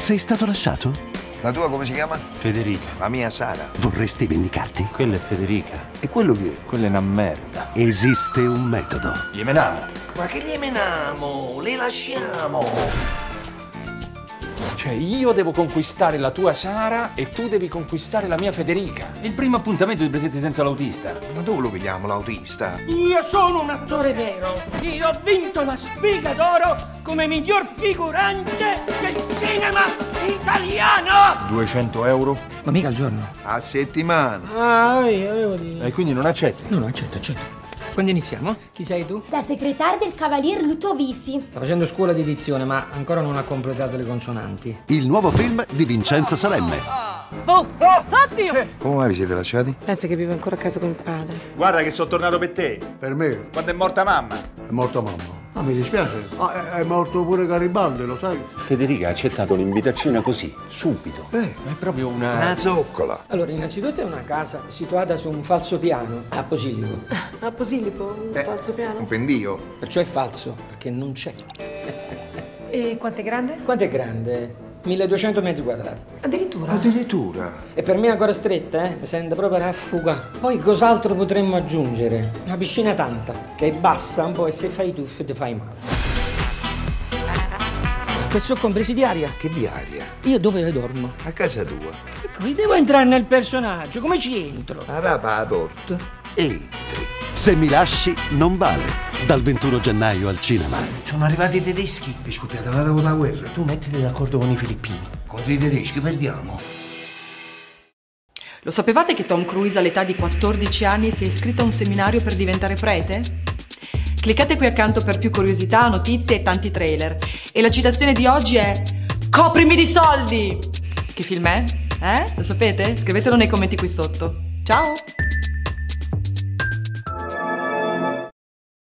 Sei stato lasciato? La tua come si chiama? Federica. La mia Sara. Vorresti vendicarti? Quella è Federica. E quello che è? Quella è una merda. Esiste un metodo. Gli menamo. Ma che gli menamo? Le lasciamo. Cioè, io devo conquistare la tua Sara e tu devi conquistare la mia Federica. È il primo appuntamento di Presetti senza l'autista. Ma dove lo vediamo l'autista? Io sono un attore vero. Io ho vinto la Spiga d'Oro come miglior figurante del cinema italiano. 200 euro? Ma mica al giorno. A settimana. Ah, io avevo detto. E quindi non accetti? No, accetto. Quando iniziamo? Chi sei tu? La segretaria del cavalier Ludovici. Sta facendo scuola di dizione, ma ancora non ha completato le consonanti. Il nuovo film di Vincenzo Salemme. Oh! Oddio! Come mai vi siete lasciati? Pensa che vive ancora a casa con il padre. Guarda che sono tornato per te. Per me Quando è morta mamma. è morta mamma. Ah, mi dispiace. È morto pure Garibaldi, lo sai? Federica ha accettato l'invitazione così, subito. È proprio Una zoccola. Allora, innanzitutto è una casa situata su un falso piano a Posillipo. A Posillipo, un falso Un piano. pendio. Perciò è falso, perché non c'è. E quanto è grande? Quanto è grande? 1200 metri quadrati. Addirittura. Addirittura. E per me è ancora stretta, Mi sento proprio raffugata. Poi cos'altro potremmo aggiungere? Una piscina tanta, che è bassa un po' e se fai tuffo ti fai male. Questo compresi di aria. Che di aria? Io dove dormo? A casa tua. Ecco, devo entrare nel personaggio, come ci entro? Arapa la porta. Entri. Se mi lasci, non vale. Dal 21 gennaio al cinema. Sono arrivati i tedeschi. Vi scoppiate una dopo la guerra. Tu mettiti d'accordo con i filippini. Contro i tedeschi perdiamo. Lo sapevate che Tom Cruise all'età di 14 anni si è iscritto a un seminario per diventare prete? Cliccate qui accanto per più curiosità, notizie e tanti trailer. E la citazione di oggi è "Coprimi di soldi!". Che film è? Lo sapete? Scrivetelo nei commenti qui sotto. Ciao!